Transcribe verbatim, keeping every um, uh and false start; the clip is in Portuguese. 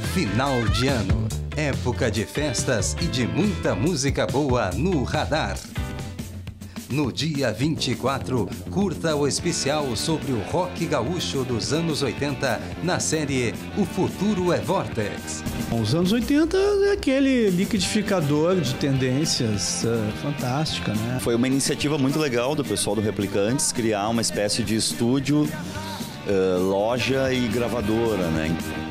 Final de ano, época de festas e de muita música boa no radar. No dia vinte e quatro, curta o especial sobre o rock gaúcho dos anos oitenta na série O Futuro é Vortex. Os anos oitenta é aquele liquidificador de tendências uh, fantástica, né? Foi uma iniciativa muito legal do pessoal do Replicantes criar uma espécie de estúdio, uh, loja e gravadora, né?